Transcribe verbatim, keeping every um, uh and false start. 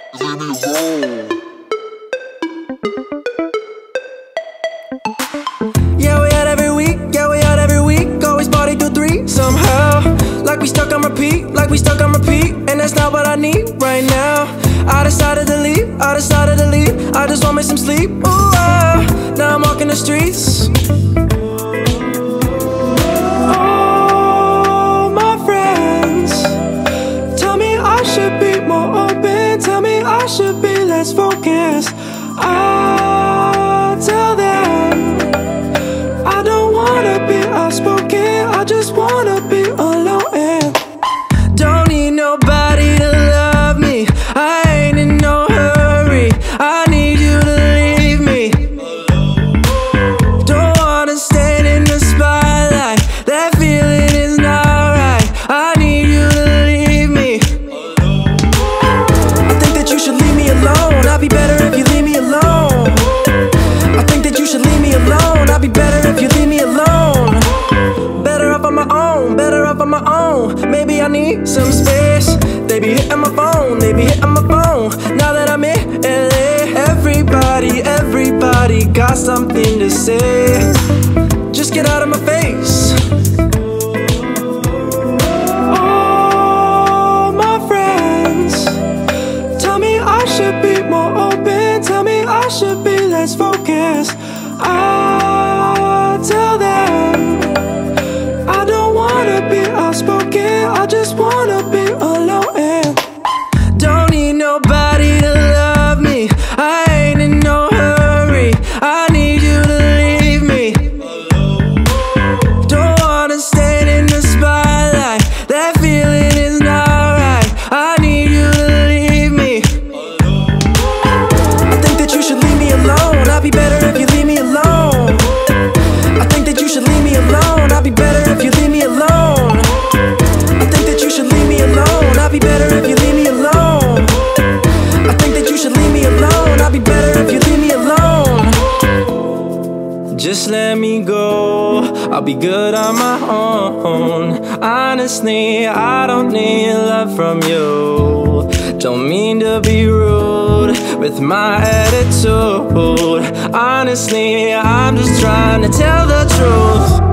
leave me alone. Yeah, we out every week, yeah, we out every week. Always party through three, somehow. Like we stuck on repeat, like we stuck on repeat. And that's not what I need right now. I decided to leave, I decided to leave. I just want me some sleep, ooh ah. Now I'm walking the streets. Oh, my friends, tell me I should be more open. Tell me I should be less focused. I'll tell them I don't wanna be outspoken, I just wanna be alone and don't need nobody to love me. I ain't in no hurry, I need you to leave me. Don't wanna stand in the spotlight, that feeling is not right. I need you to leave me. I think that you should leave me alone, I'd be better if you leave me alone. I think that you should leave me alone, I'd be better if you leave me alone. Better off on my own, better off on my own. Maybe I need some space. They be hitting my phone, they be hitting my phone. Now that I'm in L A, everybody, everybody got something to say. Just get out of my face. Oh, my friends, tell me I should be more open. Tell me I should be less focused. I'll tell them I don't wanna be outspoken, I just wanna be alone and don't need nobody to love me. I ain't in no hurry, I need you to leave me. Don't wanna stand in the spotlight, that feeling is not right. I need you to leave me. I think that you should leave me alone, I'd be better if you leave me alone. I think that you should leave me alone, I'd be better if you leave me alone. I think that you should leave me alone, I'd be better if you leave me alone. I think that you should leave me alone, I'd be better if you leave me alone. Just let me go, I'll be good on my own. Honestly, I don't need love from you. Don't mean to be rude with my attitude. Honestly, I'm just trying to tell the truth.